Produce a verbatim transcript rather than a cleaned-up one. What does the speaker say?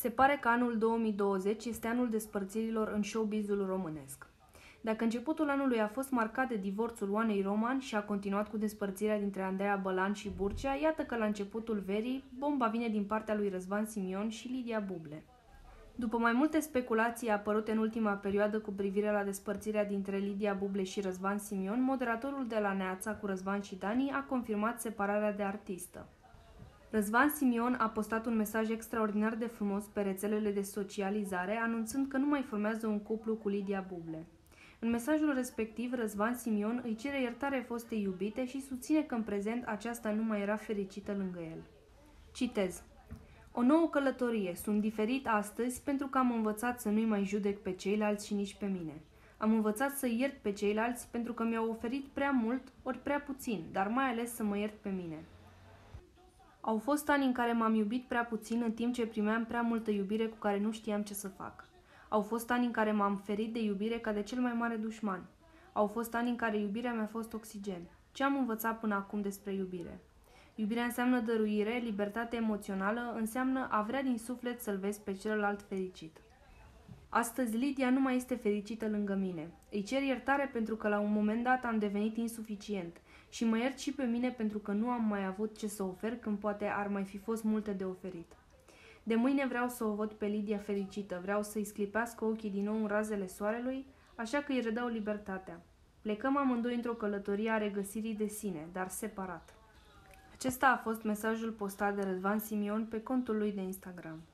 Se pare că anul două mii douăzeci este anul despărțirilor în showbizul românesc. Dacă începutul anului a fost marcat de divorțul Oanei Roman și a continuat cu despărțirea dintre Andreea Bălan și Burcea, iată că la începutul verii, bomba vine din partea lui Răzvan Simion și Lidia Buble. După mai multe speculații apărute în ultima perioadă cu privire la despărțirea dintre Lidia Buble și Răzvan Simion, moderatorul de la Neața cu Răzvan și Dani a confirmat separarea de artistă. Răzvan Simion a postat un mesaj extraordinar de frumos pe rețelele de socializare, anunțând că nu mai formează un cuplu cu Lidia Buble. În mesajul respectiv, Răzvan Simion îi cere iertare fostei iubite și susține că în prezent aceasta nu mai era fericită lângă el. Citez: "O nouă călătorie. Sunt diferit astăzi pentru că am învățat să nu-i mai judec pe ceilalți și nici pe mine. Am învățat să iert pe ceilalți pentru că mi-au oferit prea mult ori prea puțin, dar mai ales să mă iert pe mine. Au fost ani în care m-am iubit prea puțin în timp ce primeam prea multă iubire cu care nu știam ce să fac. Au fost ani în care m-am ferit de iubire ca de cel mai mare dușman. Au fost ani în care iubirea mi-a fost oxigen. Ce am învățat până acum despre iubire? Iubirea înseamnă dăruire, libertate emoțională, înseamnă a vrea din suflet să-l vezi pe celălalt fericit. Astăzi Lidia nu mai este fericită lângă mine. Îi cer iertare pentru că la un moment dat am devenit insuficient și mă iert și pe mine pentru că nu am mai avut ce să ofer când poate ar mai fi fost multe de oferit. De mâine vreau să o văd pe Lidia fericită, vreau să-i sclipească ochii din nou în razele soarelui, așa că îi redau libertatea. Plecăm amândoi într-o călătorie a regăsirii de sine, dar separat." Acesta a fost mesajul postat de Răzvan Simion pe contul lui de Instagram.